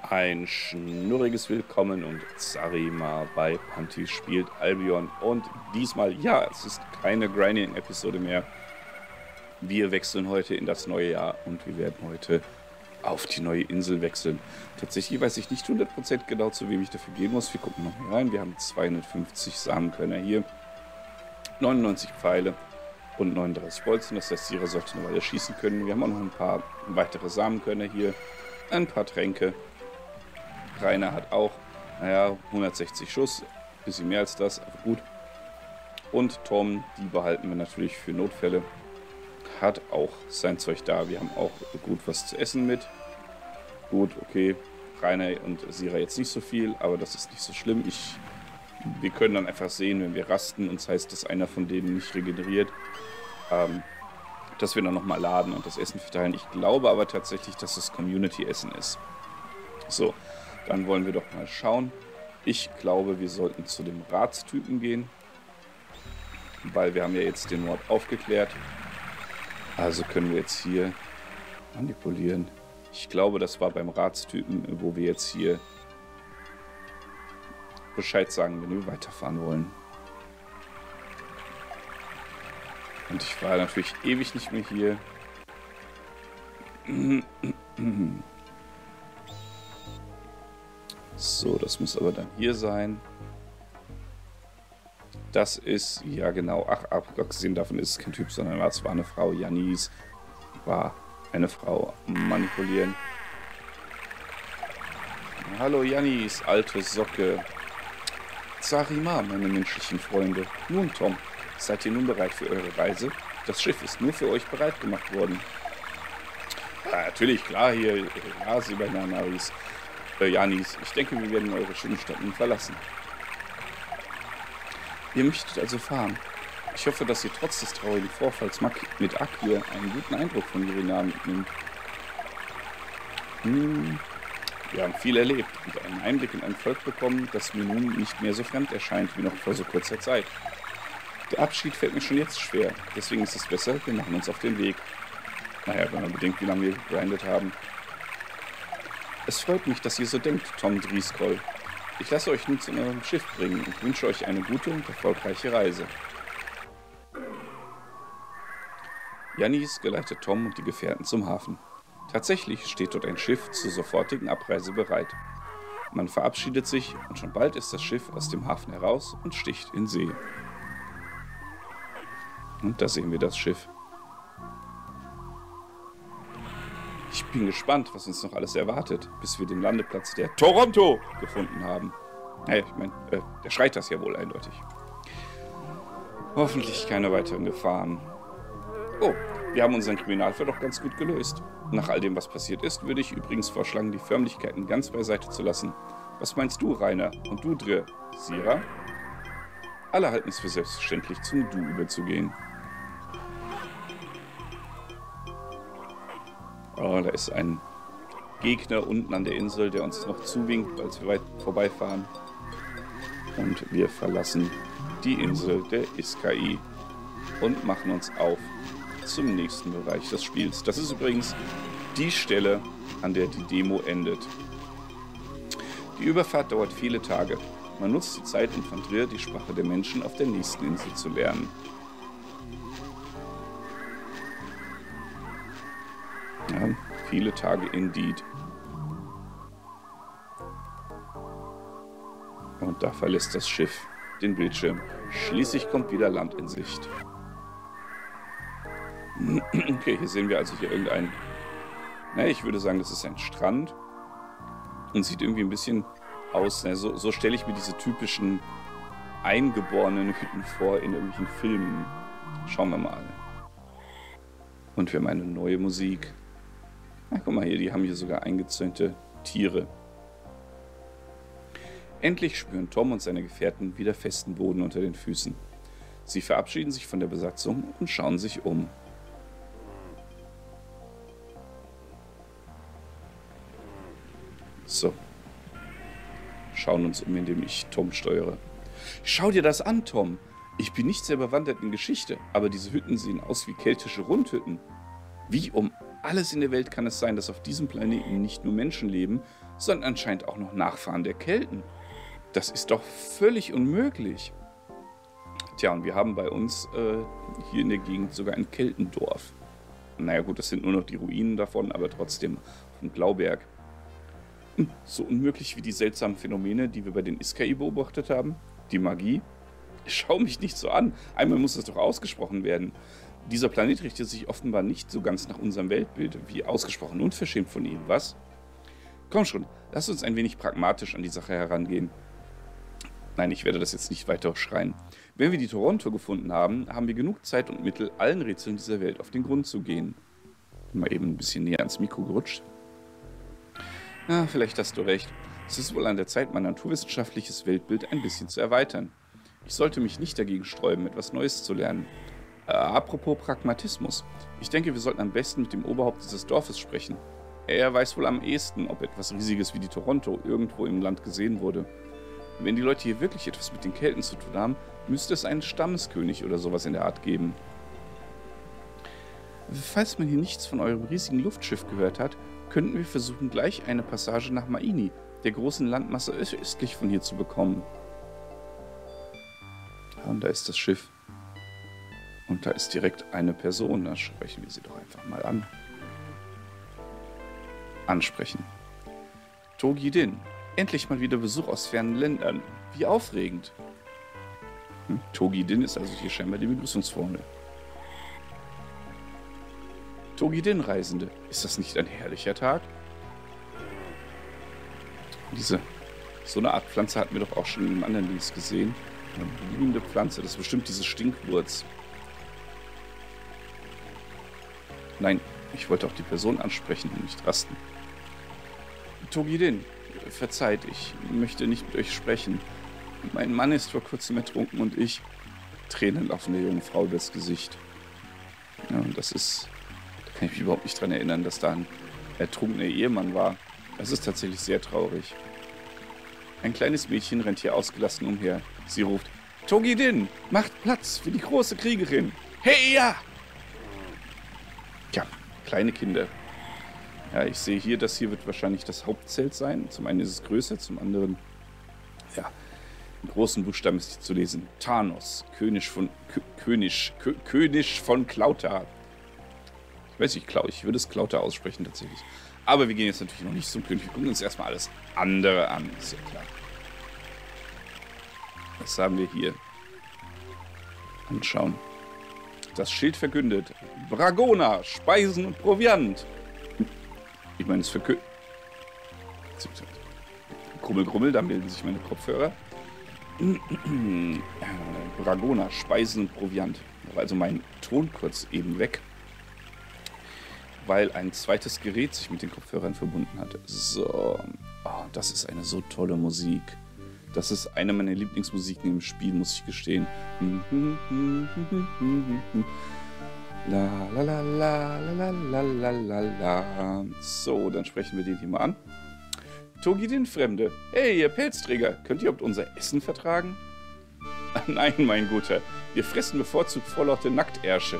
Ein schnurriges Willkommen und Zarima bei Panty spielt Albion. Und diesmal, ja, es ist keine Grinding-Episode mehr. Wir wechseln heute in das neue Jahr und wir werden heute auf die neue Insel wechseln. Tatsächlich weiß ich nicht 100% genau, zu wem ich dafür gehen muss. Wir gucken noch mal rein. Wir haben 250 Samenkörner hier, 99 Pfeile und 39 Bolzen. Das heißt, Sira sollte eine Weile schießen können. Wir haben auch noch ein paar weitere Samenkörner hier, ein paar Tränke. Rainer hat auch, 160 Schuss, bisschen mehr als das, aber gut. Und Tom, die behalten wir natürlich für Notfälle, hat auch sein Zeug da. Wir haben auch gut was zu essen mit. Gut, okay, Rainer und Sira jetzt nicht so viel, aber das ist nicht so schlimm. Wir können dann einfach sehen, wenn wir rasten und das heißt, dass einer von denen nicht regeneriert, dass wir dann nochmal laden und das Essen verteilen. Ich glaube aber tatsächlich, dass es Community-Essen ist. So. Dann wollen wir doch mal schauen. Ich glaube, wir sollten zu dem Ratstypen gehen, weil wir haben ja jetzt den Mord aufgeklärt. Also können wir jetzt hier manipulieren. Ich glaube, das war beim Ratstypen, wo wir jetzt hier Bescheid sagen, wenn wir weiterfahren wollen. Und ich war natürlich ewig nicht mehr hier. So, das muss aber dann hier sein. Das ist, ja genau, abgesehen davon ist es kein Typ, sondern es war eine Frau. Janis war eine Frau. Manipulieren. Hallo Janis, alte Socke. Zarima, meine menschlichen Freunde. Nun Tom, seid ihr nun bereit für eure Reise? Das Schiff ist nur für euch bereit gemacht worden. Ja, natürlich, klar, hier, Janis. Janis, ich denke, wir werden eure schöne Stadt nun verlassen. Ihr möchtet also fahren. Ich hoffe, dass ihr trotz des traurigen Vorfalls mit Akir einen guten Eindruck von Irina mitnimmt. Wir haben viel erlebt und einen Einblick in ein Volk bekommen, das mir nun nicht mehr so fremd erscheint wie noch vor so kurzer Zeit. Der Abschied fällt mir schon jetzt schwer, deswegen ist es besser, wir machen uns auf den Weg. Naja, wenn man bedenkt, wie lange wir gegrindet haben. Es freut mich, dass ihr so denkt, Tom Driscoll. Ich lasse euch nun zu eurem Schiff bringen und wünsche euch eine gute und erfolgreiche Reise. Janis geleitet Tom und die Gefährten zum Hafen. Tatsächlich steht dort ein Schiff zur sofortigen Abreise bereit. Man verabschiedet sich und schon bald ist das Schiff aus dem Hafen heraus und sticht in See. Und da sehen wir das Schiff. Ich bin gespannt, was uns noch alles erwartet, bis wir den Landeplatz der Toronto gefunden haben. Naja, ich meine, der schreit das ja wohl eindeutig. Hoffentlich keine weiteren Gefahren. Oh, wir haben unseren Kriminalfall doch ganz gut gelöst. Nach all dem, was passiert ist, würde ich übrigens vorschlagen, die Förmlichkeiten ganz beiseite zu lassen. Was meinst du, Rainer? Und du, Dre? Sira? Alle halten es für selbstverständlich, zum Du überzugehen. Oh, da ist ein Gegner unten an der Insel, der uns noch zuwinkt, als wir weit vorbeifahren. Und wir verlassen die Insel der Iskai und machen uns auf zum nächsten Bereich des Spiels. Das ist übrigens die Stelle, an der die Demo endet. Die Überfahrt dauert viele Tage. Man nutzt die Zeit, um von Dre die Sprache der Menschen auf der nächsten Insel zu lernen. Ja, viele Tage indeed. Und da verlässt das Schiff den Bildschirm. Schließlich kommt wieder Land in Sicht. Okay, hier sehen wir also hier irgendein... Naja, ich würde sagen, das ist ein Strand. Und sieht irgendwie ein bisschen aus... So stelle ich mir diese typischen eingeborenen Hütten vor in irgendwelchen Filmen. Schauen wir mal. Und wir haben eine neue Musik. Na, guck mal hier, die haben hier sogar eingezäunte Tiere. Endlich spüren Tom und seine Gefährten wieder festen Boden unter den Füßen. Sie verabschieden sich von der Besatzung und schauen sich um. So. Schauen uns um, indem ich Tom steuere. Schau dir das an, Tom! Ich bin nicht sehr bewandert in Geschichte, aber diese Hütten sehen aus wie keltische Rundhütten. Wie um alles in der Welt kann es sein, dass auf diesem Planeten nicht nur Menschen leben, sondern anscheinend auch noch Nachfahren der Kelten. Das ist doch völlig unmöglich. Tja, und wir haben bei uns hier in der Gegend sogar ein Keltendorf. Naja gut, das sind nur noch die Ruinen davon, aber trotzdem vom Glauberg. So unmöglich wie die seltsamen Phänomene, die wir bei den Iskai beobachtet haben. Die Magie. Schau mich nicht so an. Einmal muss das doch ausgesprochen werden. Dieser Planet richtet sich offenbar nicht so ganz nach unserem Weltbild. Wie ausgesprochen unverschämt von ihm, was? Komm schon, lass uns ein wenig pragmatisch an die Sache herangehen. Nein, ich werde das jetzt nicht weiter schreien. Wenn wir die Toronto gefunden haben, haben wir genug Zeit und Mittel, allen Rätseln dieser Welt auf den Grund zu gehen. Mal eben ein bisschen näher ans Mikro gerutscht. Ja, vielleicht hast du recht. Es ist wohl an der Zeit, mein naturwissenschaftliches Weltbild ein bisschen zu erweitern. Ich sollte mich nicht dagegen sträuben, etwas Neues zu lernen. Apropos Pragmatismus. Ich denke, wir sollten am besten mit dem Oberhaupt dieses Dorfes sprechen. Er weiß wohl am ehesten, ob etwas Riesiges wie die Toronto irgendwo im Land gesehen wurde. Wenn die Leute hier wirklich etwas mit den Kelten zu tun haben, müsste es einen Stammeskönig oder sowas in der Art geben. Falls man hier nichts von eurem riesigen Luftschiff gehört hat, könnten wir versuchen, gleich eine Passage nach Maini, der großen Landmasse östlich von hier, zu bekommen. Ja, und da ist das Schiff. Und da ist direkt eine Person. Da sprechen wir sie doch einfach mal an. Ansprechen. Togidin. Endlich mal wieder Besuch aus fernen Ländern. Wie aufregend. Togidin ist also hier scheinbar die Begrüßungsformel. Togidin, Reisende. Ist das nicht ein herrlicher Tag? So eine Art Pflanze hatten wir doch auch schon in einem anderen Links gesehen. Eine blühende Pflanze. Das ist bestimmt diese Stinkwurz. Nein, ich wollte auch die Person ansprechen und nicht rasten. Togidin, verzeiht, ich möchte nicht mit euch sprechen. Mein Mann ist vor kurzem ertrunken und ich... Tränen laufen der jungen Frau übers Gesicht. Ja, und das ist... Da kann ich mich überhaupt nicht dran erinnern, dass da ein ertrunkener Ehemann war. Das ist tatsächlich sehr traurig. Ein kleines Mädchen rennt hier ausgelassen umher. Sie ruft, Togidin, macht Platz für die große Kriegerin. Hey, ja! Ja, kleine Kinder. Ja, ich sehe hier, das hier wird wahrscheinlich das Hauptzelt sein. Zum einen ist es größer, zum anderen, ja, in großen Buchstaben ist hier zu lesen. Thanos, König von Klauta. Ich weiß nicht, ich würde es Klauta aussprechen tatsächlich. Aber wir gehen jetzt natürlich noch nicht zum König. Wir gucken uns erstmal alles andere an, ist ja klar. Was haben wir hier? Anschauen. Das Schild verkündet. Bragona, Speisen und Proviant. Ich meine, es verkündet. Grummel, Grummel, da melden sich meine Kopfhörer. Bragona, Speisen und Proviant. Also mein Ton kurz eben weg, weil ein zweites Gerät sich mit den Kopfhörern verbunden hatte. So, oh, das ist eine so tolle Musik. Das ist eine meiner Lieblingsmusiken im Spiel, muss ich gestehen. La la la la la la la la la. So, dann sprechen wir den hier mal an. Togidin, Fremde. Hey, ihr Pelzträger, könnt ihr überhaupt unser Essen vertragen? Nein, mein Guter, wir fressen bevorzugt vorlaute Nacktärsche.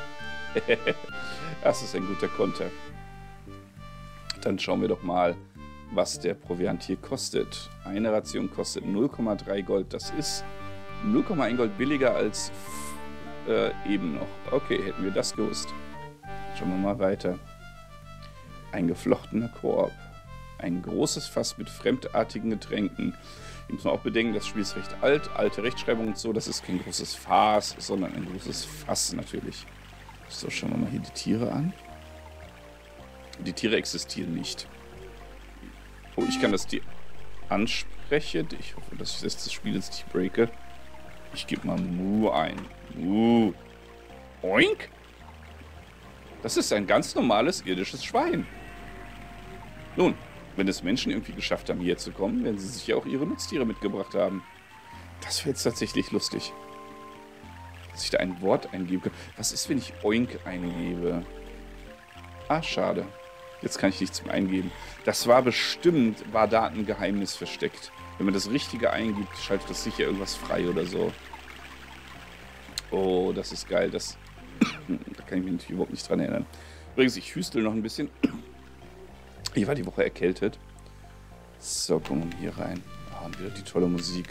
Das ist ein guter Konter. Dann schauen wir doch mal, was der Proviant hier kostet. Eine Ration kostet 0,3 Gold. Das ist 0,1 Gold billiger als eben noch. Okay, hätten wir das gewusst. Schauen wir mal weiter. Ein geflochtener Korb. Ein großes Fass mit fremdartigen Getränken. Hier muss man auch bedenken, das Spiel ist recht alt. Alte Rechtschreibung und so. Das ist kein großes Fass, sondern ein großes Fass natürlich. So, schauen wir mal hier die Tiere an. Die Tiere existieren nicht. Oh, ich kann das Tier ansprechen. Ich hoffe, dass ich das Spiel jetzt nicht breake. Ich gebe mal Mu ein. Mu. Oink. Das ist ein ganz normales irdisches Schwein. Nun, wenn es Menschen irgendwie geschafft haben, hierher zu kommen, werden sie sich ja auch ihre Nutztiere mitgebracht haben. Das wäre jetzt tatsächlich lustig. Dass ich da ein Wort eingeben kann. Was ist, wenn ich Oink eingebe? Ah, schade. Jetzt kann ich nichts mehr eingeben. Das war bestimmt, war da ein Geheimnis versteckt. Wenn man das Richtige eingibt, schaltet das sicher irgendwas frei oder so. Oh, das ist geil. Da kann ich mich natürlich überhaupt nicht dran erinnern. Übrigens, ich hüstel noch ein bisschen. Ich war die Woche erkältet. So, kommen wir hier rein. Ah, und wieder die tolle Musik.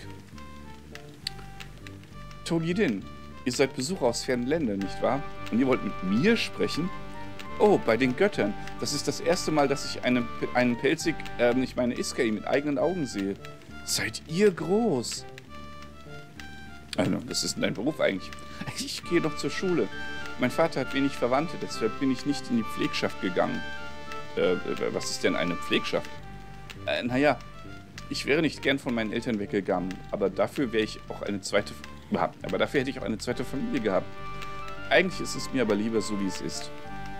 Togedin, ihr seid Besucher aus fernen Ländern, nicht wahr? Und ihr wollt mit mir sprechen? Oh, bei den Göttern. Das ist das erste Mal, dass ich einen Pelzig, ich meine Iskai, mit eigenen Augen sehe. Seid ihr groß? Also, was ist denn dein Beruf eigentlich? Ich gehe noch zur Schule. Mein Vater hat wenig Verwandte, deshalb bin ich nicht in die Pflegschaft gegangen. Was ist denn eine Pflegschaft? Naja, ich wäre nicht gern von meinen Eltern weggegangen, aber dafür hätte ich auch eine zweite Familie gehabt. Eigentlich ist es mir aber lieber so, wie es ist.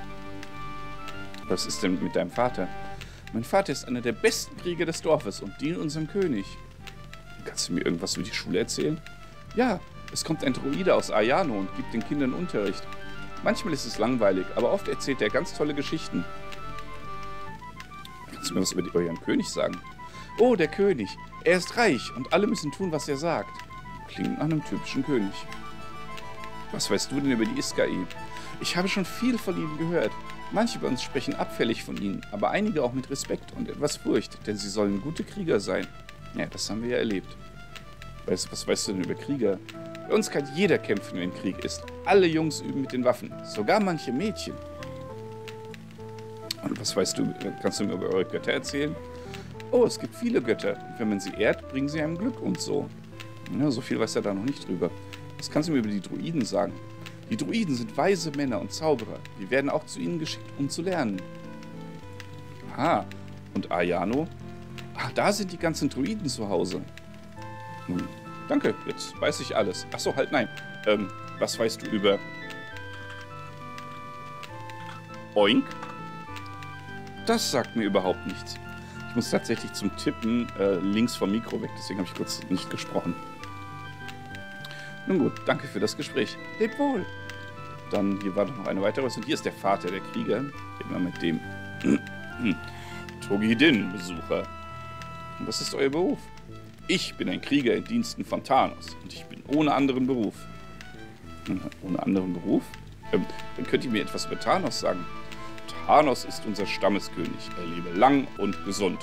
Was ist denn mit deinem Vater? Mein Vater ist einer der besten Krieger des Dorfes und dient unserem König. Kannst du mir irgendwas über die Schule erzählen? Ja, es kommt ein Druide aus Ayano und gibt den Kindern Unterricht. Manchmal ist es langweilig, aber oft erzählt er ganz tolle Geschichten. Kannst du mir was über euren König sagen? Oh, der König. Er ist reich und alle müssen tun, was er sagt. Klingt nach einem typischen König. Was weißt du denn über die Iskai? Ich habe schon viel von ihnen gehört. Manche bei uns sprechen abfällig von ihnen, aber einige auch mit Respekt und etwas Furcht, denn sie sollen gute Krieger sein. Ja, das haben wir ja erlebt. Was weißt du denn über Krieger? Bei uns kann jeder kämpfen, wenn Krieg ist. Alle Jungs üben mit den Waffen, sogar manche Mädchen. Und was weißt du, kannst du mir über eure Götter erzählen? Oh, es gibt viele Götter. Und wenn man sie ehrt, bringen sie einem Glück und so. Ja, so viel weiß er da noch nicht drüber. Was kannst du mir über die Druiden sagen? Die Druiden sind weise Männer und Zauberer. Wir werden auch zu ihnen geschickt, um zu lernen. Ah, und Ayano? Ach, da sind die ganzen Druiden zu Hause. Danke, jetzt weiß ich alles. Achso, halt nein. Was weißt du über Oink? Das sagt mir überhaupt nichts. Ich muss tatsächlich zum Tippen links vom Mikro weg, deswegen habe ich kurz nicht gesprochen. Nun gut, danke für das Gespräch. Lebt wohl. Dann, hier war noch eine weitere. Und hier ist der Vater der Krieger. Reden wir mit dem Togedin-Besucher. Und was ist euer Beruf? Ich bin ein Krieger in Diensten von Thanos. Und ich bin ohne anderen Beruf. Ohne anderen Beruf? Dann könnt ihr mir etwas über Thanos sagen. Thanos ist unser Stammeskönig. Er lebe lang und gesund.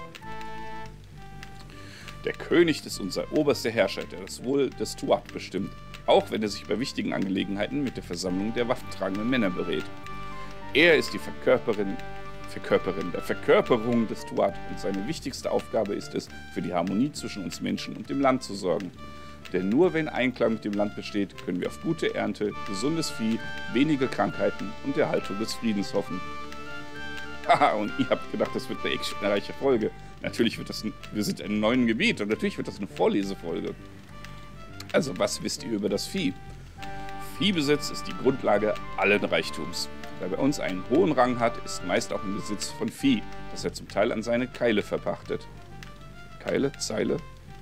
Der König ist unser oberster Herrscher, der das Wohl des Tuat bestimmt, auch wenn er sich bei wichtigen Angelegenheiten mit der Versammlung der waffentragenden Männer berät. Er ist die Verkörperung des Tuat und seine wichtigste Aufgabe ist es, für die Harmonie zwischen uns Menschen und dem Land zu sorgen. Denn nur wenn Einklang mit dem Land besteht, können wir auf gute Ernte, gesundes Vieh, wenige Krankheiten und Erhaltung des Friedens hoffen. Haha, und ihr habt gedacht, das wird eine actionreiche Folge. Natürlich wird das, wir sind in einem neuen Gebiet und natürlich wird das eine Vorlesefolge. Also, was wisst ihr über das Vieh? Viehbesitz ist die Grundlage allen Reichtums. Wer bei uns einen hohen Rang hat, ist meist auch im Besitz von Vieh, das er zum Teil an seine Keile verpachtet. Keile? Zeile?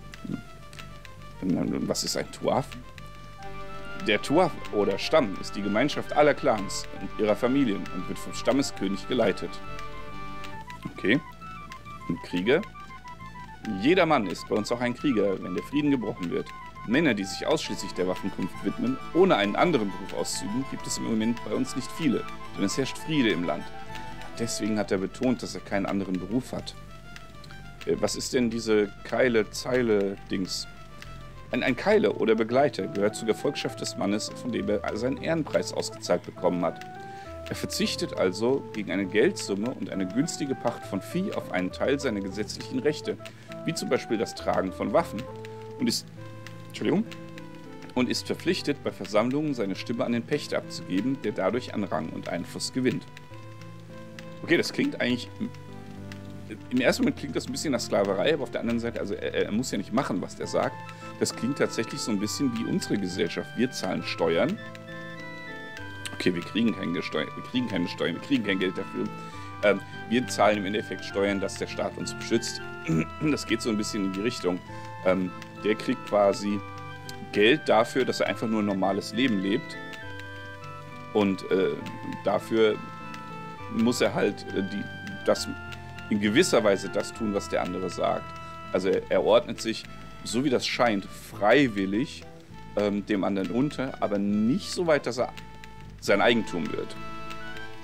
Und was ist ein Tuaf? Der Tuaf oder Stamm ist die Gemeinschaft aller Clans und ihrer Familien und wird vom Stammeskönig geleitet. Okay. Ein Krieger? Jeder Mann ist bei uns auch ein Krieger, wenn der Frieden gebrochen wird. Männer, die sich ausschließlich der Waffenkunst widmen, ohne einen anderen Beruf auszuüben, gibt es im Moment bei uns nicht viele, denn es herrscht Friede im Land. Deswegen hat er betont, dass er keinen anderen Beruf hat. Was ist denn diese Keile-Zeile-Dings? Ein Keile oder Begleiter gehört zur Gefolgschaft des Mannes, von dem er seinen Ehrenpreis ausgezahlt bekommen hat. Er verzichtet also gegen eine Geldsumme und eine günstige Pacht von Vieh auf einen Teil seiner gesetzlichen Rechte, wie zum Beispiel das Tragen von Waffen, und ist verpflichtet, bei Versammlungen seine Stimme an den Pächter abzugeben, der dadurch an Rang und Einfluss gewinnt. Okay, das klingt eigentlich... Im ersten Moment klingt das ein bisschen nach Sklaverei, aber auf der anderen Seite, also er muss ja nicht machen, was der sagt. Das klingt tatsächlich so ein bisschen wie unsere Gesellschaft. Wir zahlen Steuern. Okay, wir kriegen keine Steuern, wir kriegen kein Geld dafür. Wir zahlen im Endeffekt Steuern, dass der Staat uns beschützt. Das geht so ein bisschen in die Richtung. Der kriegt quasi Geld dafür, dass er einfach nur ein normales Leben lebt. Und dafür muss er halt in gewisser Weise das tun, was der andere sagt. Also er ordnet sich, so wie das scheint, freiwillig dem anderen unter, aber nicht so weit, dass er sein Eigentum wird.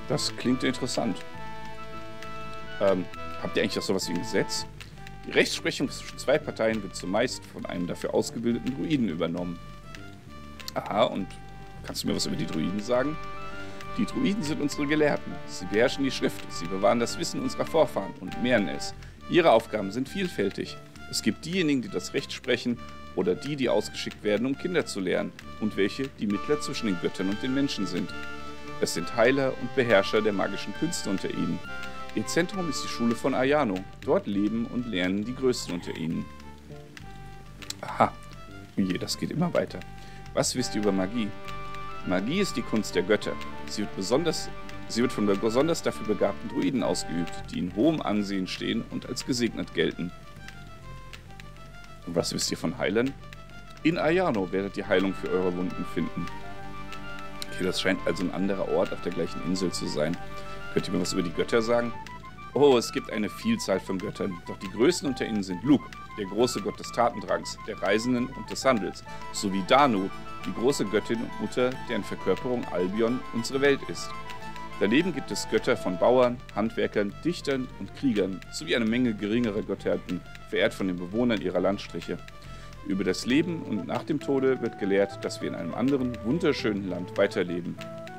Das klingt interessant. Habt ihr eigentlich auch sowas wie ein Gesetz? Die Rechtsprechung zwischen zwei Parteien wird zumeist von einem dafür ausgebildeten Druiden übernommen. Aha, und kannst du mir was über die Druiden sagen? Die Druiden sind unsere Gelehrten. Sie beherrschen die Schrift, sie bewahren das Wissen unserer Vorfahren und mehren es. Ihre Aufgaben sind vielfältig. Es gibt diejenigen, die das Recht sprechen, oder die, die ausgeschickt werden, um Kinder zu lehren, und welche, die Mittler zwischen den Göttern und den Menschen sind. Es sind Heiler und Beherrscher der magischen Künste unter ihnen. Ihr Zentrum ist die Schule von Ayano. Dort leben und lernen die Größten unter ihnen. Aha, je, das geht immer weiter. Was wisst ihr über Magie? Magie ist die Kunst der Götter. Sie wird von besonders dafür begabten Druiden ausgeübt, die in hohem Ansehen stehen und als gesegnet gelten. Und was wisst ihr von Heilern? In Ayano werdet ihr Heilung für eure Wunden finden. Okay, das scheint also ein anderer Ort auf der gleichen Insel zu sein. Könnt ihr mir was über die Götter sagen? Oh, es gibt eine Vielzahl von Göttern, doch die größten unter ihnen sind Luke, der große Gott des Tatendrangs, der Reisenden und des Handels, sowie Danu, die große Göttin und Mutter, deren Verkörperung Albion unsere Welt ist. Daneben gibt es Götter von Bauern, Handwerkern, Dichtern und Kriegern, sowie eine Menge geringerer Gottheiten, verehrt von den Bewohnern ihrer Landstriche. Über das Leben und nach dem Tode wird gelehrt, dass wir in einem anderen, wunderschönen Land weiterleben.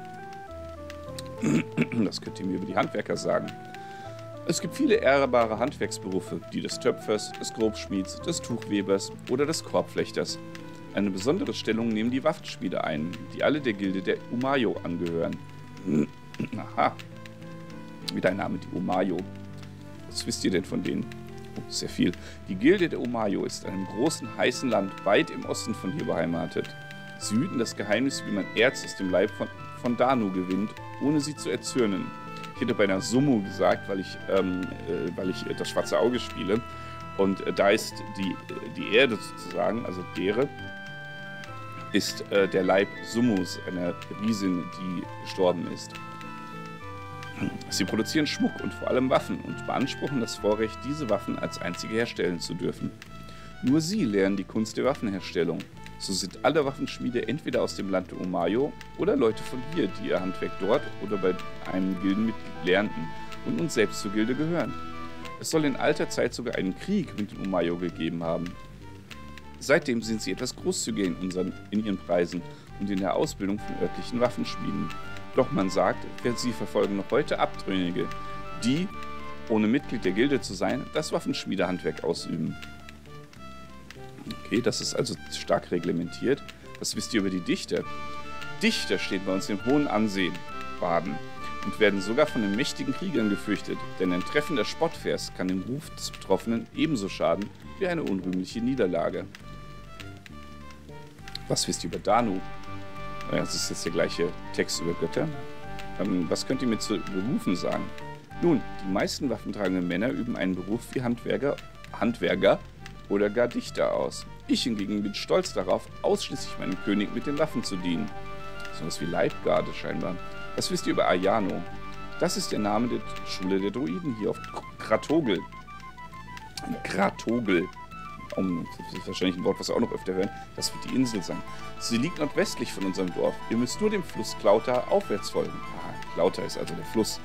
Das könnt ihr mir über die Handwerker sagen. Es gibt viele ehrbare Handwerksberufe, die des Töpfers, des Grobschmieds, des Tuchwebers oder des Korbflechters. Eine besondere Stellung nehmen die Waffenschmiede ein, die alle der Gilde der Umayo angehören. Aha, wieder ein Name, die Umayo. Was wisst ihr denn von denen? Oh, sehr viel. Die Gilde der Umayo ist in einem großen, heißen Land weit im Osten von hier beheimatet. Sie hüten das Geheimnis, wie man Erz aus dem Leib von Danu gewinnt, ohne sie zu erzürnen. Ich hätte beinahe Sumu gesagt, weil ich das schwarze Auge spiele. Und da ist die Erde sozusagen, also Dere, ist der Leib Sumus, einer Riesin, die gestorben ist. Sie produzieren Schmuck und vor allem Waffen und beanspruchen das Vorrecht, diese Waffen als einzige herstellen zu dürfen. Nur sie lernen die Kunst der Waffenherstellung. So sind alle Waffenschmiede entweder aus dem Land der Umayo oder Leute von hier, die ihr Handwerk dort oder bei einem Gildenmitglied lernten und uns selbst zur Gilde gehören. Es soll in alter Zeit sogar einen Krieg mit den Umayo gegeben haben. Seitdem sind sie etwas großzügiger in ihren Preisen und in der Ausbildung von örtlichen Waffenschmieden. Doch man sagt, sie verfolgen noch heute Abtrünnige, die, ohne Mitglied der Gilde zu sein, das Waffenschmiedehandwerk ausüben. Okay, das ist also stark reglementiert. Was wisst ihr über die Dichter? Dichter stehen bei uns in hohem Ansehen, Baden, und werden sogar von den mächtigen Kriegern gefürchtet, denn ein treffender Spottvers kann dem Ruf des Betroffenen ebenso schaden wie eine unrühmliche Niederlage. Was wisst ihr über Danu? Naja, das ist jetzt der gleiche Text über Götter. Was könnt ihr mir zu Berufen sagen? Nun, die meisten waffentragenden Männer üben einen Beruf wie Handwerker oder gar Dichter aus. Ich hingegen bin stolz darauf, ausschließlich meinem König mit den Waffen zu dienen. So was wie Leibgarde scheinbar. Was wisst ihr über Ayano? Das ist der Name der Schule der Druiden hier auf Kratogel. Kratogel. Das ist wahrscheinlich ein Wort, was wir auch noch öfter hören. Das wird die Insel sein. Sie liegt nordwestlich von unserem Dorf. Ihr müsst nur dem Fluss Klauta aufwärts folgen. Ah, Klauta ist also der Fluss.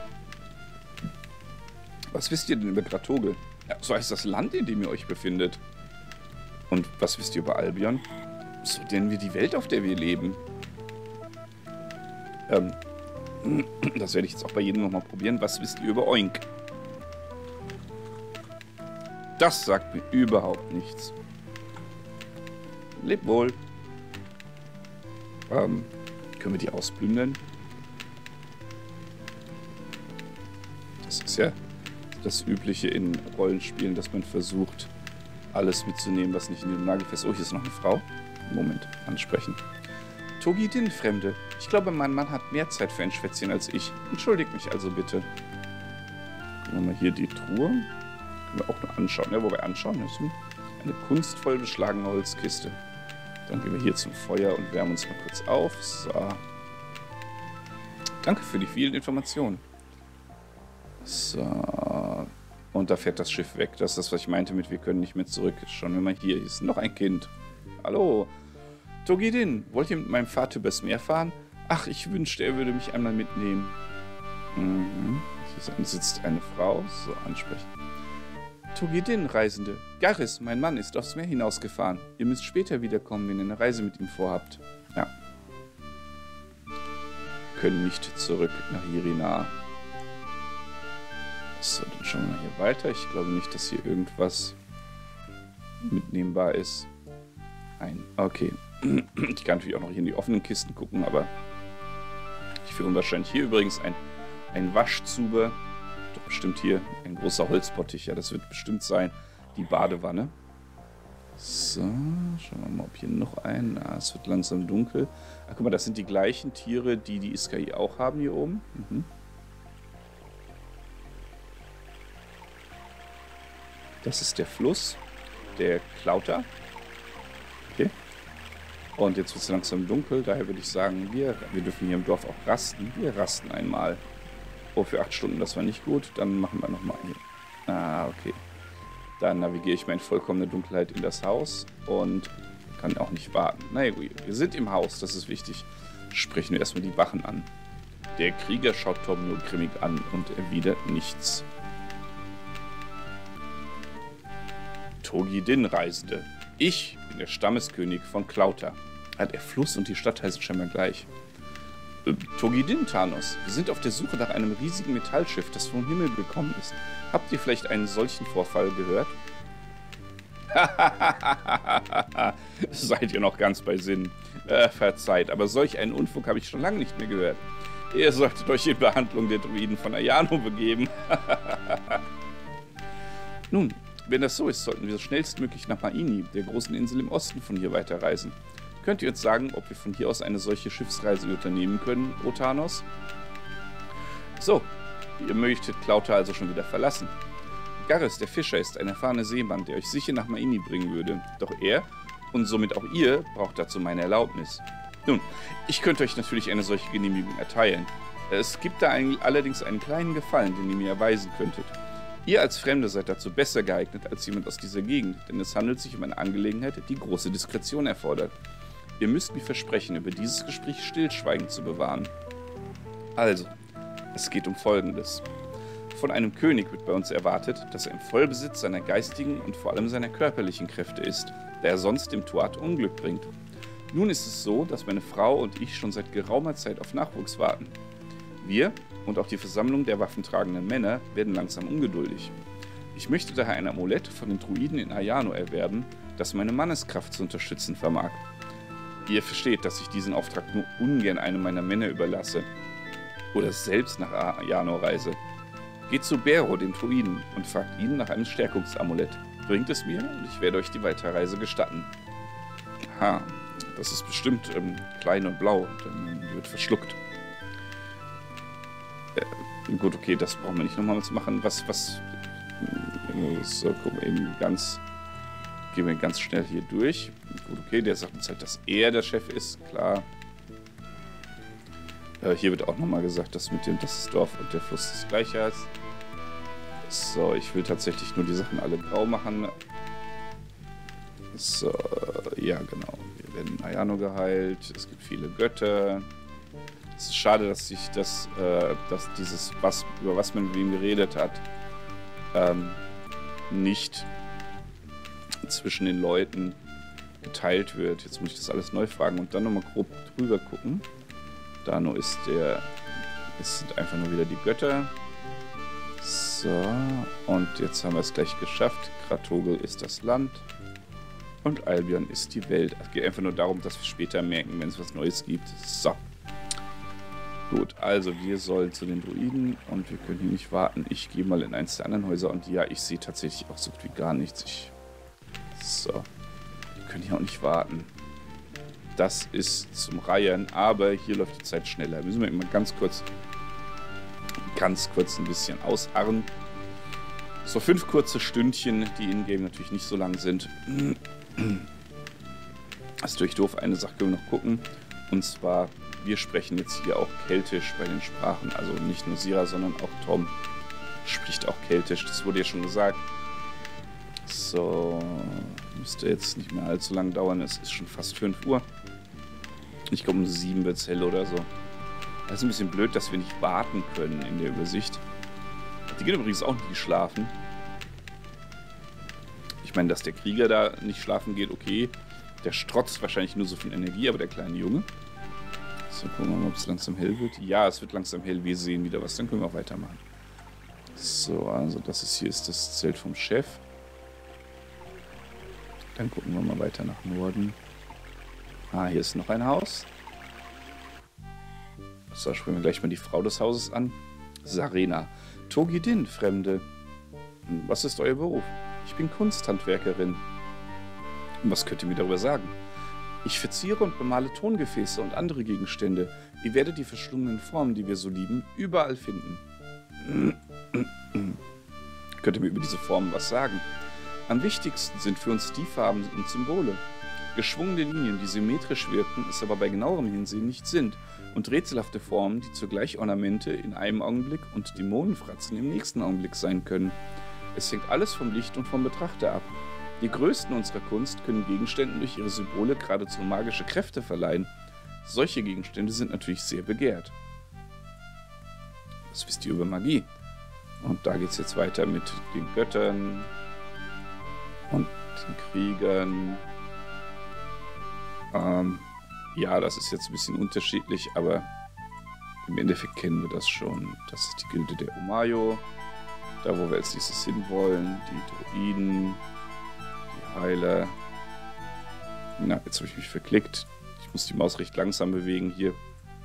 Was wisst ihr denn über Kratogel? Ja, so heißt das Land, in dem ihr euch befindet. Und was wisst ihr über Albion? So nennen wir die Welt, auf der wir leben. Das werde ich jetzt auch bei jedem nochmal probieren. Was wisst ihr über Oink? Das sagt mir überhaupt nichts. Leb wohl. Können wir die ausplündern? Das ist ja das Übliche in Rollenspielen, dass man versucht, alles mitzunehmen, was nicht in dem Nagelfest... Oh, hier ist noch eine Frau. Moment, ansprechen. Togidin, Fremde. Ich glaube, mein Mann hat mehr Zeit für ein Schwätzchen als ich. Entschuldigt mich also bitte. Gucken wir mal hier die Truhe. Können wir auch noch anschauen. Ja, wo wir anschauen müssen. Eine kunstvoll beschlagene Holzkiste. Dann gehen wir hier zum Feuer und wärmen uns mal kurz auf. So. Danke für die vielen Informationen. So. Und da fährt das Schiff weg. Das ist das, was ich meinte mit, wir können nicht mehr zurück. Schauen wir mal hier. Hier ist noch ein Kind. Hallo. Togidin, wollt ihr mit meinem Vater übers Meer fahren? Ach, ich wünschte, er würde mich einmal mitnehmen. Mhm. Hier sitzt eine Frau. So, ansprechen. Togedin, Reisende. Garris, mein Mann, ist aufs Meer hinausgefahren. Ihr müsst später wiederkommen, wenn ihr eine Reise mit ihm vorhabt. Ja. Können nicht zurück nach Irina. So, dann schauen wir mal hier weiter. Ich glaube nicht, dass hier irgendwas mitnehmbar ist. Okay. Ich kann natürlich auch noch hier in die offenen Kisten gucken, aber ich führe wahrscheinlich hier übrigens ein Waschzuber. Doch bestimmt hier ein großer Holzbottich. Ja, das wird bestimmt sein. Die Badewanne. So, schauen wir mal, ob hier noch ein... es wird langsam dunkel. Ach, guck mal, das sind die gleichen Tiere, die die Iskai auch haben hier oben. Mhm. Das ist der Fluss, der Klauter. Okay. Und jetzt wird es langsam dunkel, daher würde ich sagen, wir dürfen hier im Dorf auch rasten. Wir rasten einmal. Oh, für 8 Stunden, das war nicht gut. Dann machen wir nochmal hier. Okay. Dann navigiere ich mal in vollkommener Dunkelheit in das Haus und kann auch nicht warten. Naja, gut, wir sind im Haus, das ist wichtig. Sprechen wir erstmal die Wachen an. Der Krieger schaut Tom nur grimmig an und erwidert nichts. Togedin, Reisende. Ich bin der Stammeskönig von Klauter. Der Fluss und die Stadt heißen scheinbar gleich. Togedin, Thanos. Wir sind auf der Suche nach einem riesigen Metallschiff, das vom Himmel gekommen ist. Habt ihr vielleicht einen solchen Vorfall gehört? Seid ihr noch ganz bei Sinn? Verzeiht, aber solch einen Unfug habe ich schon lange nicht mehr gehört. Ihr solltet euch in Behandlung der Druiden von Ayano begeben. Nun, wenn das so ist, sollten wir schnellstmöglich nach Maini, der großen Insel im Osten, von hier weiterreisen. Könnt ihr uns sagen, ob wir von hier aus eine solche Schiffsreise unternehmen können, O Thanos? So, ihr möchtet Klauter also schon wieder verlassen. Garris, der Fischer, ist ein erfahrener Seemann, der euch sicher nach Maini bringen würde. Doch er, und somit auch ihr, braucht dazu meine Erlaubnis. Nun, ich könnte euch natürlich eine solche Genehmigung erteilen. Es gibt da allerdings einen kleinen Gefallen, den ihr mir erweisen könntet. Ihr als Fremde seid dazu besser geeignet als jemand aus dieser Gegend, denn es handelt sich um eine Angelegenheit, die große Diskretion erfordert. Ihr müsst mir versprechen, über dieses Gespräch Stillschweigen zu bewahren. Also, es geht um Folgendes. Von einem König wird bei uns erwartet, dass er im Vollbesitz seiner geistigen und vor allem seiner körperlichen Kräfte ist, da er sonst dem Tuat Unglück bringt. Nun ist es so, dass meine Frau und ich schon seit geraumer Zeit auf Nachwuchs warten. Wir und auch die Versammlung der waffentragenden Männer werden langsam ungeduldig. Ich möchte daher ein Amulett von den Druiden in Ayano erwerben, das meine Manneskraft zu unterstützen vermag. Ihr versteht, dass ich diesen Auftrag nur ungern einem meiner Männer überlasse oder selbst nach Ayano reise. Geht zu Bero, dem Druiden, und fragt ihn nach einem Stärkungsamulett. Bringt es mir und ich werde euch die Weiterreise gestatten. Aha, das ist bestimmt klein und blau, dann wird verschluckt. Gut, okay, das brauchen wir nicht nochmal machen. So, gucken wir eben gehen wir ganz schnell hier durch. Gut, okay, der sagt uns halt, dass er der Chef ist, klar. Hier wird auch nochmal gesagt, dass das Dorf und der Fluss das gleiche heißt. So, ich will tatsächlich nur die Sachen alle grau machen. So, ja genau. Wir werden in Ayano geheilt. Es gibt viele Götter. Es ist schade, dass dieses, über was man mit ihm geredet hat, nicht zwischen den Leuten geteilt wird. Jetzt muss ich das alles neu fragen und dann nochmal grob drüber gucken. Dano es sind einfach nur wieder die Götter. So, und jetzt haben wir es gleich geschafft. Kratogel ist das Land und Albion ist die Welt. Es geht einfach nur darum, dass wir später merken, wenn es was Neues gibt. So. Gut, also wir sollen zu den Druiden und wir können hier nicht warten. Ich gehe mal in eins der anderen Häuser und ja, ich sehe tatsächlich auch so gut wie gar nichts. So, wir können hier auch nicht warten. Das ist zum Reihen, aber hier läuft die Zeit schneller. Müssen wir immer ganz kurz ein bisschen ausharren. So 5 kurze Stündchen, die in-game natürlich nicht so lang sind. Das ist natürlich doof. Eine Sache können wir noch gucken. Und zwar, wir sprechen jetzt hier auch Keltisch bei den Sprachen. Also nicht nur Sira, sondern auch Tom spricht auch Keltisch. Das wurde ja schon gesagt. So, müsste jetzt nicht mehr allzu lang dauern. Es ist schon fast 5 Uhr. Ich glaube, um 7 wird es hell oder so. Das ist ein bisschen blöd, dass wir nicht warten können in der Übersicht. Die gehen übrigens auch nicht schlafen. Ich meine, dass der Krieger da nicht schlafen geht, okay. Der strotzt wahrscheinlich nur so viel Energie, aber der kleine Junge. So, gucken wir mal, ob es langsam hell wird. Ja, es wird langsam hell. Wir sehen wieder was. Dann können wir auch weitermachen. So, also hier ist das Zelt vom Chef. Dann gucken wir mal weiter nach Norden. Ah, hier ist noch ein Haus. So, sprechen wir gleich mal die Frau des Hauses an. Sarena. Togidin, Fremde. Was ist euer Beruf? Ich bin Kunsthandwerkerin. Was könnt ihr mir darüber sagen? Ich verziere und bemale Tongefäße und andere Gegenstände. Ihr werdet die verschlungenen Formen, die wir so lieben, überall finden. Könnt ihr mir über diese Formen was sagen? Am wichtigsten sind für uns die Farben und Symbole. Geschwungene Linien, die symmetrisch wirken, es aber bei genauerem Hinsehen nicht sind, und rätselhafte Formen, die zugleich Ornamente in einem Augenblick und Dämonenfratzen im nächsten Augenblick sein können. Es hängt alles vom Licht und vom Betrachter ab. Die Größten unserer Kunst können Gegenständen durch ihre Symbole geradezu magische Kräfte verleihen. Solche Gegenstände sind natürlich sehr begehrt. Was wisst ihr über Magie? Und da geht es jetzt weiter mit den Göttern und den Kriegern. Ja, das ist jetzt ein bisschen unterschiedlich, aber im Endeffekt kennen wir das schon. Das ist die Gilde der Omayo, da wo wir als nächstes hinwollen. Die Druiden, die Heiler. Na, jetzt habe ich mich verklickt. Ich muss die Maus recht langsam bewegen hier.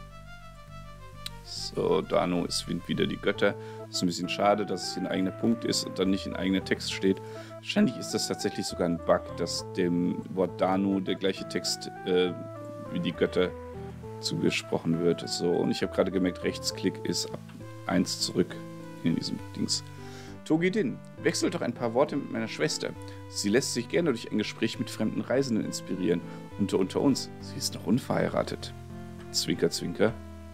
So, Dano ist wieder die Götter. Das ist ein bisschen schade, dass es hier ein eigener Punkt ist und dann nicht ein eigener Text steht. Wahrscheinlich ist das tatsächlich sogar ein Bug, dass dem Wort Dano der gleiche Text wie die Götter zugesprochen wird. So, und ich habe gerade gemerkt, Rechtsklick ist ab 1 zurück in diesem Dings. Togidin, wechselt doch ein paar Worte mit meiner Schwester. Sie lässt sich gerne durch ein Gespräch mit fremden Reisenden inspirieren. Unter uns, sie ist noch unverheiratet. Zwinker, zwinker.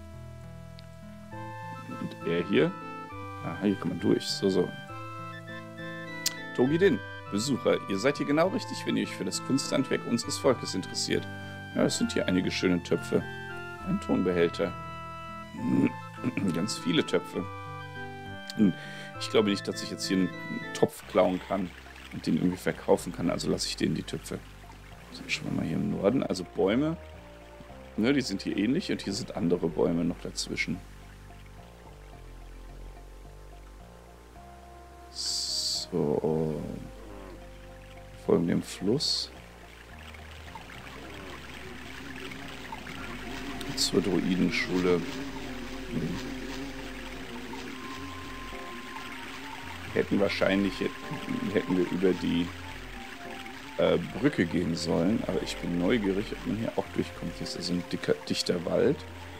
Und er hier? Aha, hier kann man durch. So. Togidin, Besucher, ihr seid hier genau richtig, wenn ihr euch für das Kunsthandwerk unseres Volkes interessiert. Ja, es sind hier einige schöne Töpfe. Ein Tonbehälter. Ganz viele Töpfe. Ich glaube nicht, dass ich jetzt hier einen Topf klauen kann und den irgendwie verkaufen kann, also lasse ich denen die Töpfe. So, schauen wir mal hier im Norden. Also Bäume, ne, die sind hier ähnlich und hier sind andere Bäume noch dazwischen. So. Folgen dem Fluss. Zur Druidenschule. Hätten wir über die Brücke gehen sollen, aber ich bin neugierig, ob man hier auch durchkommt. Hier ist also ein dichter Wald.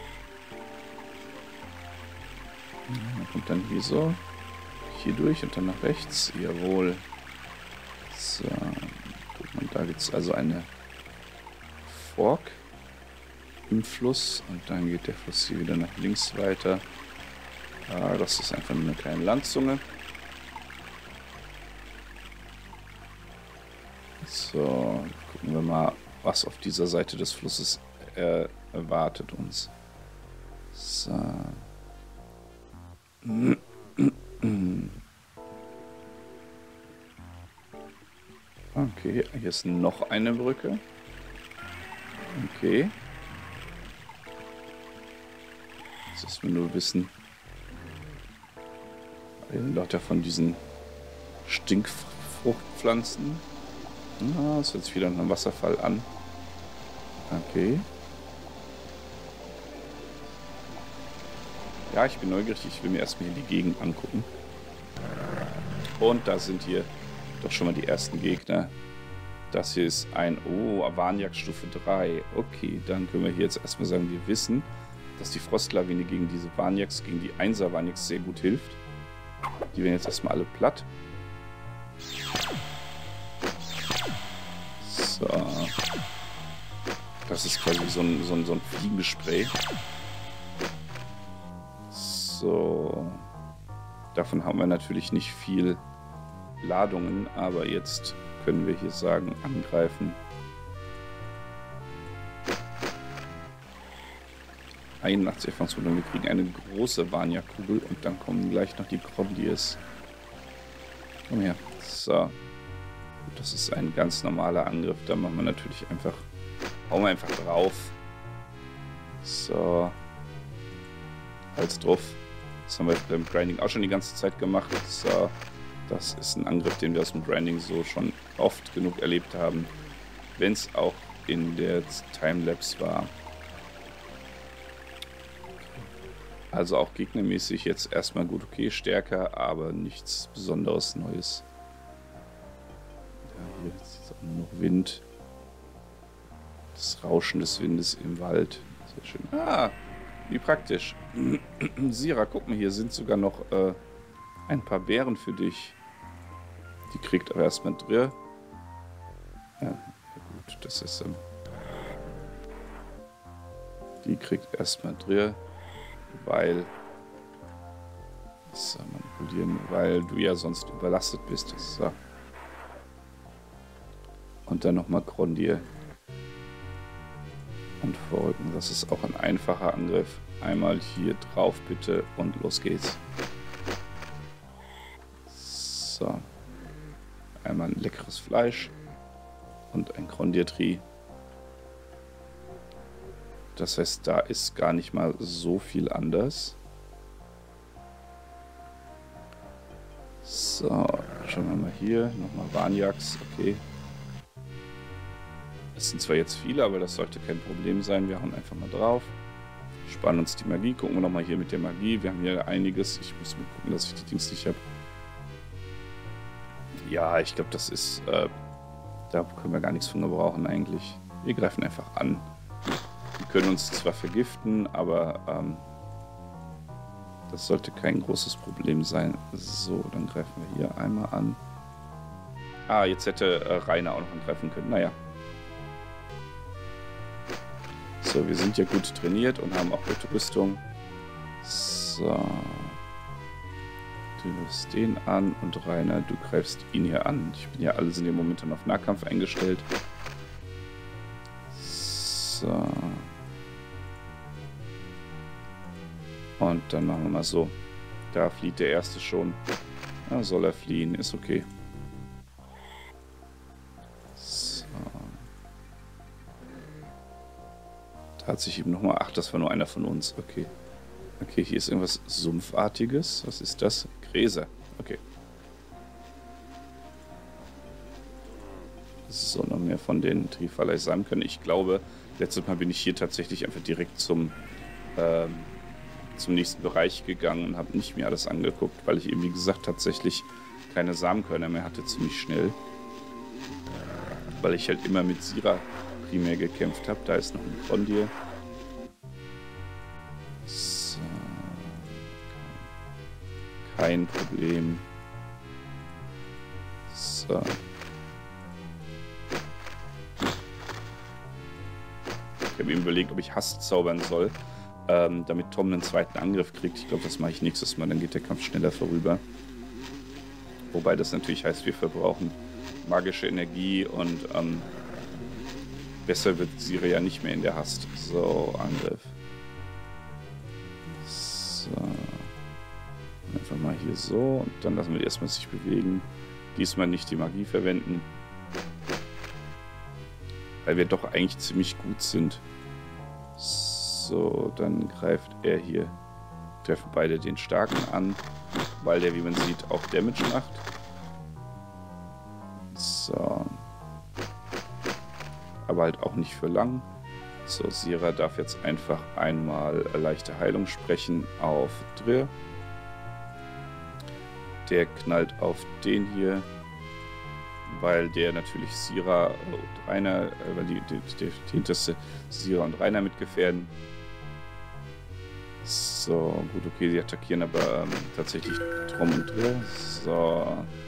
Man kommt dann hier durch und dann nach rechts. Jawohl. So, guck mal, da gibt es also eine Fork im Fluss und dann geht der Fluss hier wieder nach links weiter. Das ist einfach nur eine kleine Landzunge. So, gucken wir mal, was auf dieser Seite des Flusses erwartet uns. So. Okay, hier ist noch eine Brücke. Okay. Jetzt müssen wir nur wissen. Lauter von diesen Stinkfruchtpflanzen. Ah, das hört sich wieder nach einem Wasserfall an. Okay. Ja, ich bin neugierig. Ich will mir erstmal hier die Gegend angucken. Und da sind hier doch schon mal die ersten Gegner. Das hier ist ein... Oh, Warnjagd Stufe 3. Okay, dann können wir hier jetzt erstmal sagen, wir wissen, dass die Frostlawine gegen diese Warnjagds, gegen die 1er Warnjagds sehr gut hilft. Die werden jetzt erstmal alle platt. So. Das ist quasi so ein Fliegespray. So. Davon haben wir natürlich nicht viel Ladungen, aber jetzt können wir hier sagen, angreifen. 81 Erfahrungspunkte und wir kriegen eine große Vanya-Kugel und dann kommen gleich noch die Grondiers. Komm her. So. Das ist ein ganz normaler Angriff. Da machen wir natürlich einfach. Hauen wir einfach drauf. So. Hals drauf. Das haben wir beim Grinding auch schon die ganze Zeit gemacht. So. Das ist ein Angriff, den wir aus dem Grinding so schon oft genug erlebt haben. Wenn es auch in der Timelapse war. Also auch gegnermäßig jetzt erstmal gut, okay, stärker, aber nichts Besonderes Neues. Ja, hier ist jetzt auch nur noch Wind. Das Rauschen des Windes im Wald. Sehr schön. Ah, wie praktisch. Sira, guck mal, hier sind sogar noch ein paar Beeren für dich. Die kriegt aber erstmal Drirr. Ja, gut, das ist die kriegt erstmal Drirr. Weil das manipulieren, weil du ja sonst überlastet bist. So. Und dann nochmal Grondir. Und vorrücken. Das ist auch ein einfacher Angriff. Einmal hier drauf bitte und los geht's. So. Einmal ein leckeres Fleisch und ein Grondir-Tri. Das heißt, da ist gar nicht mal so viel anders. So, schauen wir mal hier. Nochmal Vanyaks, okay. Es sind zwar jetzt viele, aber das sollte kein Problem sein. Wir hauen einfach mal drauf. Sparen uns die Magie. Gucken wir nochmal hier mit der Magie. Wir haben hier einiges. Ich muss mal gucken, dass ich die Dings nicht habe. Ja, ich glaube, das ist... da können wir gar nichts von gebrauchen eigentlich. Wir greifen einfach an. Die können uns zwar vergiften, aber das sollte kein großes Problem sein. So, dann greifen wir hier einmal an. Ah, jetzt hätte Rainer auch noch angreifen können. Naja. So, wir sind ja gut trainiert und haben auch gute Rüstung. So. Du wirfst den an und Rainer, du greifst ihn hier an. Ich bin ja alle sind im Moment auf Nahkampf eingestellt. So. Und dann machen wir mal so. Da flieht der erste schon. Ja, soll er fliehen, ist okay. So. Da hat sich eben nochmal... Ach, das war nur einer von uns. Okay. Okay, hier ist irgendwas Sumpfartiges. Was ist das? Gräser. Okay. So, noch mehr von den Trifalei sein können. Ich glaube, letztes Mal bin ich hier tatsächlich einfach direkt zum nächsten Bereich gegangen und habe nicht mehr alles angeguckt, weil ich eben, wie gesagt, tatsächlich keine Samenkörner mehr hatte, ziemlich schnell. Weil ich halt immer mit Sira primär gekämpft habe. Da ist noch ein Grondir. So. Kein Problem. So. Ich habe eben überlegt, ob ich Hass zaubern soll, damit Tom einen zweiten Angriff kriegt. Ich glaube, das mache ich nächstes Mal, dann geht der Kampf schneller vorüber. Wobei das natürlich heißt, wir verbrauchen magische Energie und besser wird Sira ja nicht mehr in der Hast. So, Angriff. So. Einfach mal hier so und dann lassen wir die erstmal sich bewegen. Diesmal nicht die Magie verwenden. Weil wir doch eigentlich ziemlich gut sind. So, dann greift er hier. Treffen beide den Starken an, weil der, wie man sieht, auch Damage macht. So. Aber halt auch nicht für lang. So, Sira darf jetzt einfach einmal leichte Heilung sprechen auf Drirr. Der knallt auf den hier, weil der natürlich Sira und Rainer, weil die hinterste Sira und Rainer mitgefährden. So, gut, okay, die attackieren aber tatsächlich Trom und Drirr. So.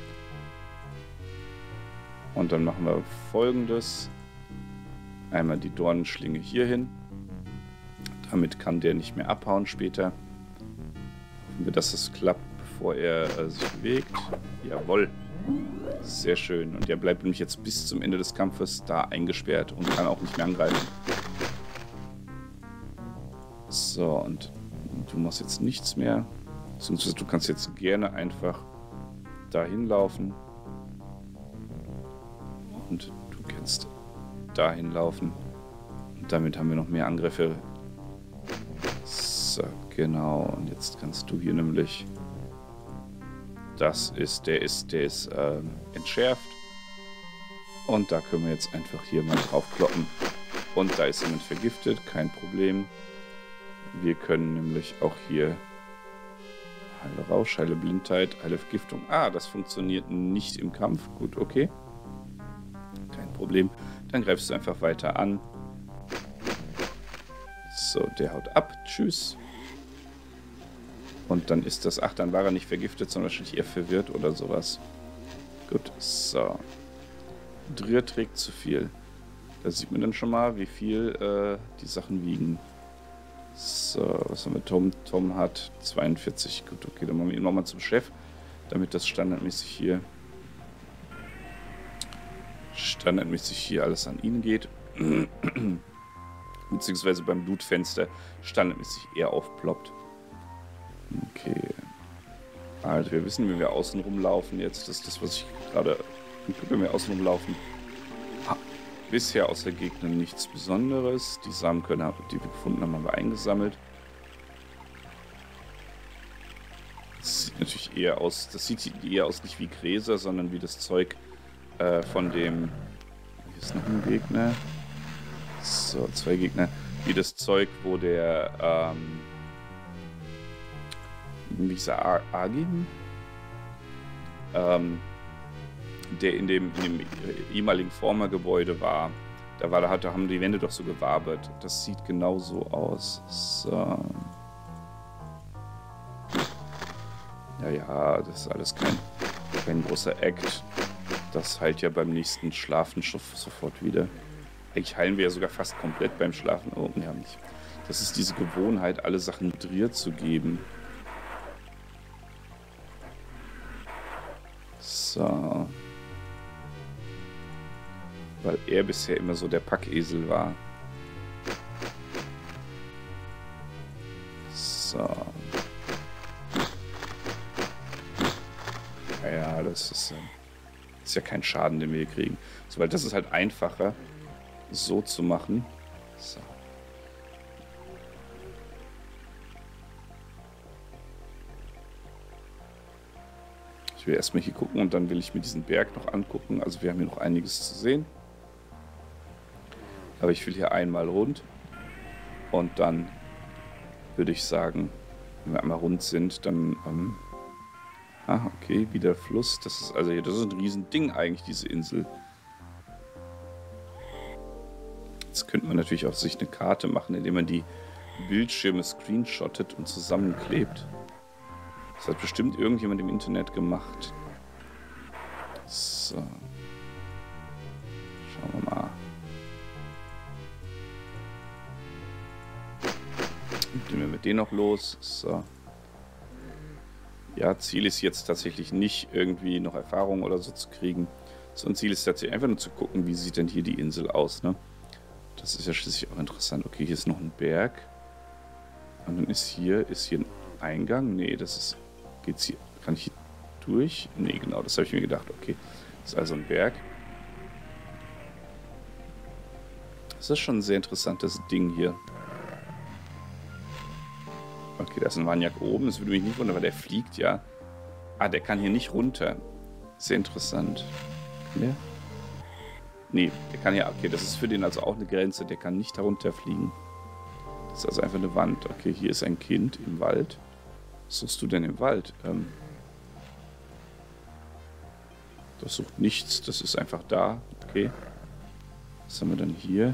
Und dann machen wir Folgendes. Einmal die Dornenschlinge hier hin. Damit kann der nicht mehr abhauen später. Hoffen wir, dass es klappt, bevor er sich bewegt. Jawohl. Sehr schön. Und der bleibt nämlich jetzt bis zum Ende des Kampfes da eingesperrt und kann auch nicht mehr angreifen. So. So, und du machst jetzt nichts mehr. Beziehungsweise du kannst jetzt gerne einfach dahin laufen. Und du kannst dahin laufen. Und damit haben wir noch mehr Angriffe. So, genau. Und jetzt kannst du hier nämlich... Der ist entschärft. Und da können wir jetzt einfach hier mal drauf kloppen. Und da ist jemand vergiftet, kein Problem. Wir können nämlich auch hier Heile Rausch, Heile Blindheit, Heile Vergiftung. Ah, das funktioniert nicht im Kampf. Gut, okay. Kein Problem. Dann greifst du einfach weiter an. So, der haut ab. Tschüss. Und dann ist das... Ach, dann war er nicht vergiftet, sondern wahrscheinlich eher verwirrt oder sowas. Gut, so. Drir trägt zu viel. Da sieht man dann schon mal, wie viel die Sachen wiegen. So, was haben wir? Tom hat 42. Gut, okay, dann machen wir ihn nochmal zum Chef, damit das standardmäßig hier alles an ihn geht. Beziehungsweise beim Blutfenster standardmäßig eher aufploppt. Okay. Also wir wissen, wenn wir außen rumlaufen jetzt, das ist das, was ich gerade... Wenn wir außen rumlaufen, bisher außer Gegnern nichts Besonderes. Die Samenkörner, die wir gefunden haben, haben wir eingesammelt. Das sieht natürlich eher aus, nicht wie Gräser, sondern wie das Zeug von dem... Hier ist noch ein Gegner. So, 2 Gegner. Wie das Zeug, wo der... wie ist er? Agin? Der in dem ehemaligen Former-Gebäude war. Da haben die Wände doch so gewabert. Das sieht genau so aus. So. Ja, das ist alles kein großer Act. Das heilt ja beim nächsten Schlafen sofort wieder. Eigentlich heilen wir ja sogar fast komplett beim Schlafen. Oh, ja, nicht. Das ist diese Gewohnheit, alle Sachen Drir zu geben. So. Weil er bisher immer so der Packesel war. So. Ja, das ist ja kein Schaden, den wir hier kriegen. So, weil das ist halt einfacher, so zu machen. So. Ich will erstmal hier gucken und dann will ich mir diesen Berg noch angucken. Also wir haben hier noch einiges zu sehen. Aber ich will hier einmal rund. Und dann würde ich sagen, wenn wir einmal rund sind, dann... okay, wieder Fluss. Das ist also hier, das ist ein Riesending eigentlich, diese Insel. Jetzt könnte man natürlich auch sich eine Karte machen, indem man die Bildschirme screenshottet und zusammenklebt. Das hat bestimmt irgendjemand im Internet gemacht. So. Schauen wir mal. Gehen wir mit denen noch los. So. Ja, Ziel ist jetzt tatsächlich nicht irgendwie noch Erfahrung oder so zu kriegen, sondern Ziel ist tatsächlich einfach nur zu gucken, wie sieht denn hier die Insel aus, ne? Das ist ja schließlich auch interessant. Okay, hier ist noch ein Berg. Und dann ist hier ein Eingang. Nee, das ist... Geht's hier... Kann ich hier durch? Nee, genau, das habe ich mir gedacht. Okay, das ist also ein Berg. Das ist schon ein sehr interessantes Ding hier. Okay, da ist ein Maniak oben. Das würde mich nicht wundern, weil der fliegt ja. Ah, der kann hier nicht runter. Sehr interessant. Ja? Nee, der kann ja... Okay, das ist für den also auch eine Grenze. Der kann nicht herunterfliegen. Das ist also einfach eine Wand. Okay, hier ist ein Kind im Wald. Was suchst du denn im Wald? Das sucht nichts. Das ist einfach da. Okay. Was haben wir dann hier?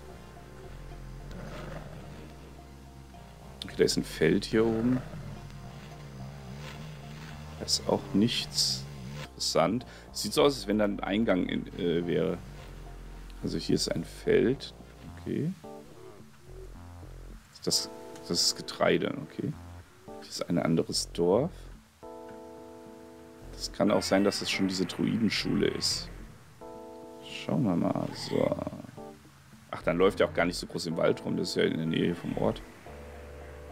Okay, da ist ein Feld hier oben. Da ist auch nichts. Interessant. Sieht so aus, als wenn da ein Eingang wäre. Also hier ist ein Feld. Okay. Das ist Getreide. Okay. Hier ist ein anderes Dorf. Das kann auch sein, dass es schon diese Druidenschule ist. Schauen wir mal. So. Ach, dann läuft er auch gar nicht so groß im Wald rum. Das ist ja in der Nähe vom Ort.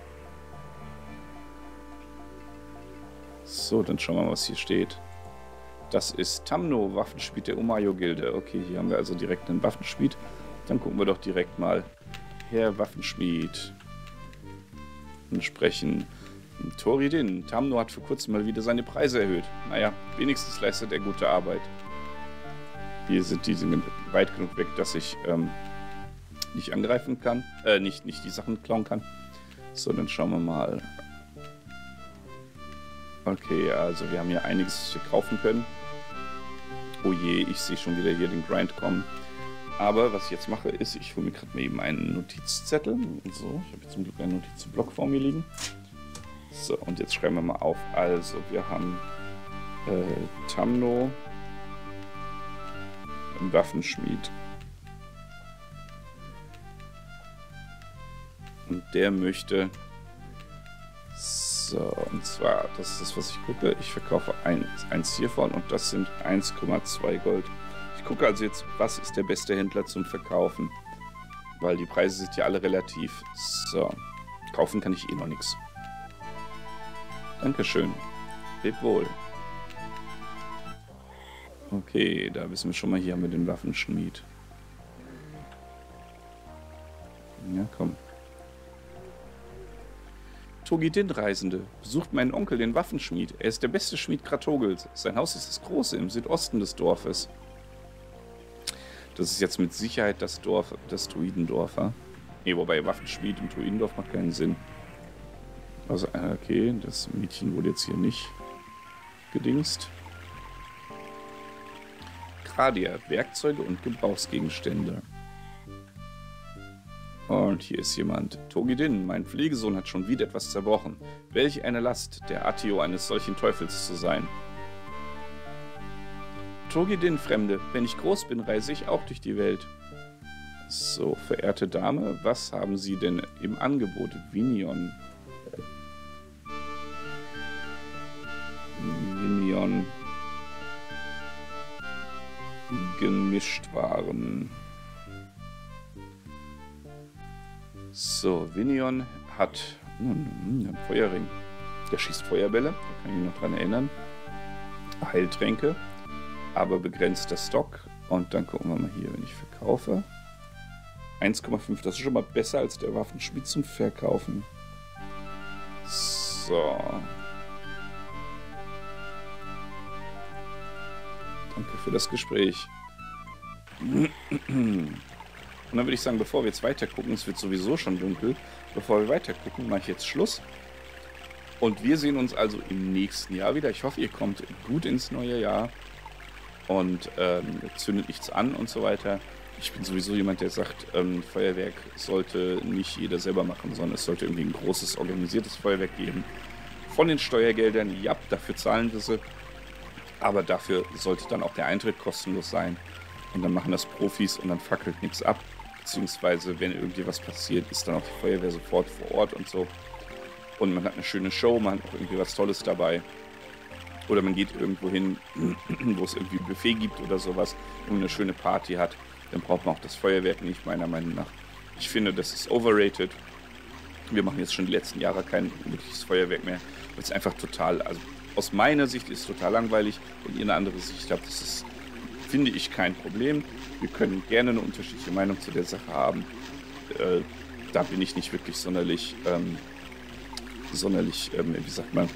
So, dann schauen wir mal, was hier steht. Das ist Tamno, Waffenschmied der Umayo-Gilde. Okay, hier haben wir also direkt einen Waffenschmied. Dann gucken wir doch direkt mal. Herr Waffenschmied. Sprechen. Toridin. Tamno hat vor kurzem mal wieder seine Preise erhöht. Naja, wenigstens leistet er gute Arbeit. Hier sind die weit genug weg, dass ich nicht angreifen kann. Nicht die Sachen klauen kann. So, dann schauen wir mal. Okay, also wir haben hier einiges, was wir kaufen können. Oh je, ich sehe schon wieder hier den Grind kommen. Aber was ich jetzt mache, ist, ich hole mir gerade mal eben einen Notizzettel. So, ich habe jetzt zum Glück einen Notizblock vor mir liegen. So, und jetzt schreiben wir mal auf. Also, wir haben Tamno, ein Waffenschmied. Und der möchte... So, und zwar, das ist das, was ich gucke. Ich verkaufe eins hiervon und das sind 1,2 Gold. Ich gucke also jetzt, was ist der beste Händler zum Verkaufen. Weil die Preise sind ja alle relativ. So, kaufen kann ich eh noch nichts. Dankeschön. Leb wohl. Okay, da wissen wir schon mal, hier haben wir den Waffenschmied. Ja, komm. Togidin Reisende. Besucht meinen Onkel, den Waffenschmied. Er ist der beste Schmied Kratogels. Sein Haus ist das große im Südosten des Dorfes. Das ist jetzt mit Sicherheit das Dorf, das Druidendorf. Ne, wobei Waffenschmied im Druidendorf macht keinen Sinn. Also, okay, das Mädchen wurde jetzt hier nicht gedingst. Gradia, Werkzeuge und Gebrauchsgegenstände. Und hier ist jemand. Togidin, mein Pflegesohn hat schon wieder etwas zerbrochen. Welch eine Last, der Attio eines solchen Teufels zu sein. Togidin, Fremde, wenn ich groß bin, reise ich auch durch die Welt. So, verehrte Dame, was haben Sie denn im Angebot? Vinion. Vinion. Gemischtwaren. So, Vinion hat einen Feuerring. Der schießt Feuerbälle, da kann ich mich noch dran erinnern. Heiltränke, aber begrenzter Stock. Und dann gucken wir mal hier, wenn ich verkaufe. 1,5, das ist schon mal besser als der Waffenschmied zum Verkaufen. So. Danke für das Gespräch. Und dann würde ich sagen, bevor wir jetzt weiter gucken, es wird sowieso schon dunkel, bevor wir weiter gucken, mache ich jetzt Schluss. Und wir sehen uns also im nächsten Jahr wieder. Ich hoffe, ihr kommt gut ins neue Jahr und zündet nichts an und so weiter. Ich bin sowieso jemand, der sagt, Feuerwerk sollte nicht jeder selber machen, sondern es sollte irgendwie ein großes, organisiertes Feuerwerk geben. Von den Steuergeldern, ja, dafür zahlen wir sie. Aber dafür sollte dann auch der Eintritt kostenlos sein. Und dann machen das Profis und dann fackelt nichts ab. Beziehungsweise, wenn irgendwie was passiert, ist dann auch die Feuerwehr sofort vor Ort und so. Und man hat eine schöne Show, man hat auch irgendwie was Tolles dabei. Oder man geht irgendwo hin, wo es irgendwie ein Buffet gibt oder sowas, und eine schöne Party hat. Dann braucht man auch das Feuerwerk nicht, meiner Meinung nach. Ich finde, das ist overrated. Wir machen jetzt schon die letzten Jahre kein wirkliches Feuerwerk mehr. Weil es einfach total, also aus meiner Sicht ist es total langweilig. Wenn ihr eine andere Sicht habt, das ist, finde ich, kein Problem. Wir können gerne eine unterschiedliche Meinung zu der Sache haben. Da bin ich nicht wirklich sonderlich, wie sagt man,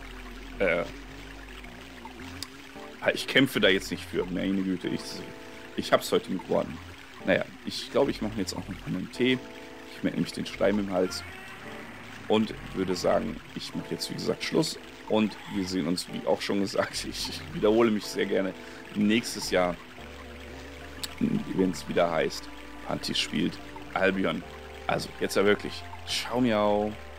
ich kämpfe da jetzt nicht für, meine Güte, ich hab's heute mit Worten. Naja, ich glaube, ich mache mir jetzt auch noch einen Tee. Ich merke nämlich den Schleim im Hals. Und würde sagen, ich mache jetzt wie gesagt Schluss. Und wir sehen uns, wie auch schon gesagt, ich wiederhole mich sehr gerne, nächstes Jahr, wenn es wieder heißt, Panty spielt Albion. Also jetzt ja wirklich, ciao miau.